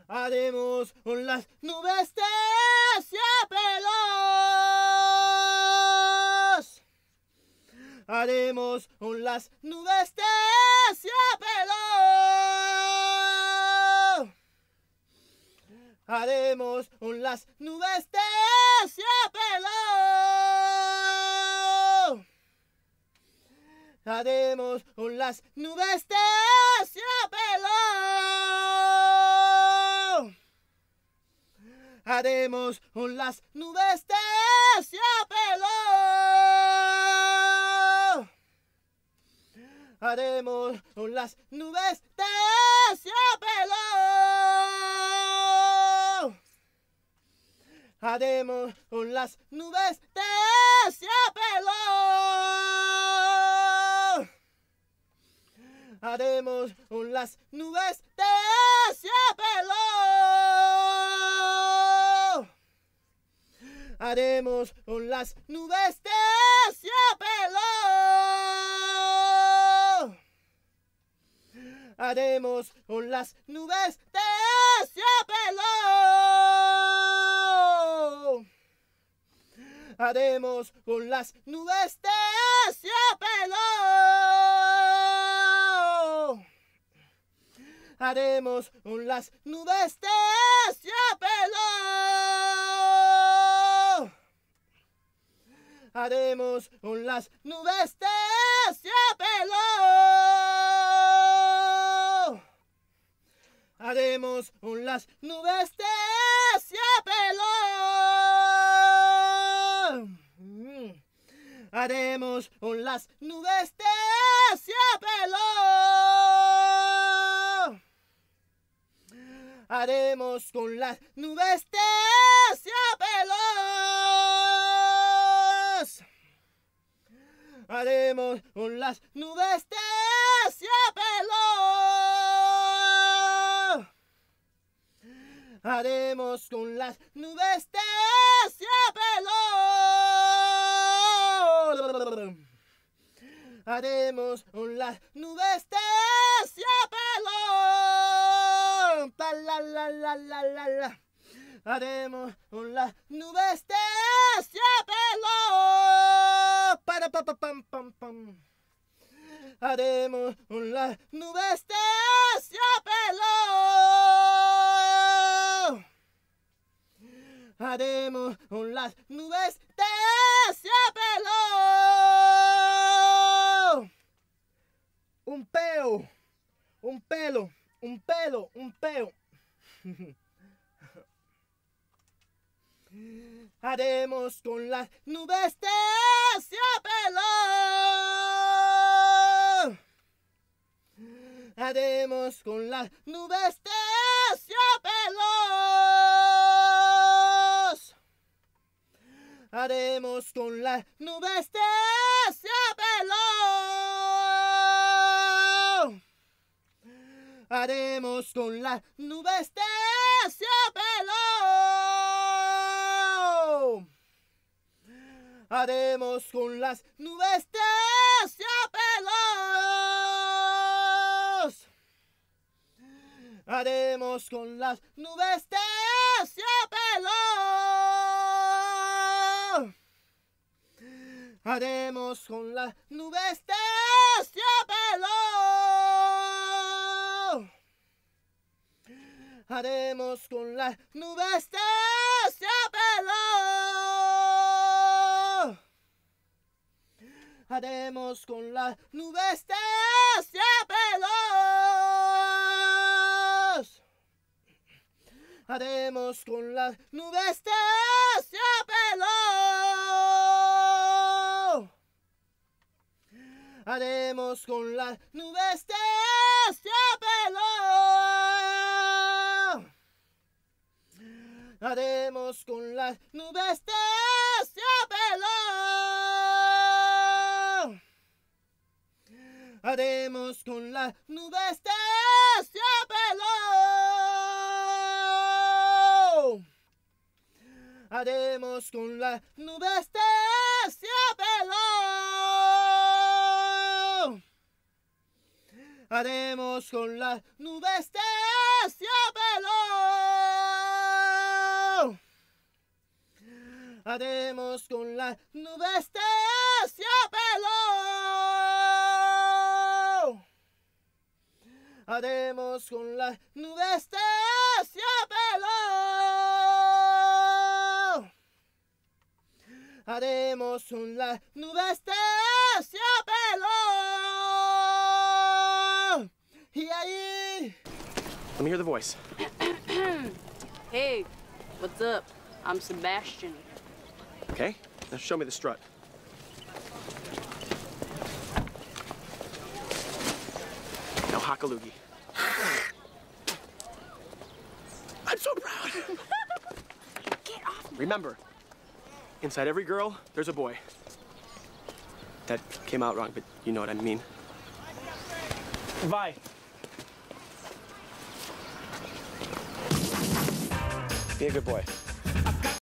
Haremos con las nubes terciopelos. Haremos con las nubes terciopelos. Haremos con las nubes terciopelos. Haremos con las nubes terciopelos. Haremos con las nubes terciopelos. Haremos con las nubes terciopelos. Haremos con las nubes terciopelos. Haremos con las nubes terciopelos. Haremos con las nubes terciopelos. Haremos con las nubes terciopelos. Haremos con las nubes terciopelos. Haremos con las nubes terciopelos. Haremos con las nubes terciopelos. Haremos con las nubes terciopelos. Haremos con las nubes terciopelos. Haremos con las nubes terciopelos. Haremos con las nubes terciopelos. Haremos con las nubes terciopelos. Haremos con las nubes terciopelos. La la la la la la. Haremos con las nubes terciopelos. Para pa pa pam pam pam. Haremos con las nubes terciopelos. Haremos con las nubes terciopelos. Un peo, un pelo, un pelo, un peo. Haremos con las nubes terciopelos. Haremos con las nubes terciopelos. Haremos con las nubes terciopelos. Haremos con las nubes terciopelos. Haremos con las nubes terciopelos. Haremos con las nubes terciopelos. Haremos con las nubes terciopelos. Haremos con las nubes terciopelos. Haremos con las nubes terciopelos. Haremos con las nubes terciopelos. Haremos con las nubes terciopelos. Haremos con las nubes terciopelos. Haremos con las nubes terciopelos. Haremos con las nubes terciopelos. Haremos con las nubes terciopelo. Haremos con las nubes terciopelo. Haremos con las nubes terciopelo. Haremos con las nubes terciopelo. Y ahí. Let me hear the voice. Hey, what's up? I'm Sebastian. Okay, now show me the strut. Now Hakalugi. I'm so proud. Get off me. Remember, inside every girl, there's a boy. That came out wrong, but you know what I mean. Vi. Be a good boy.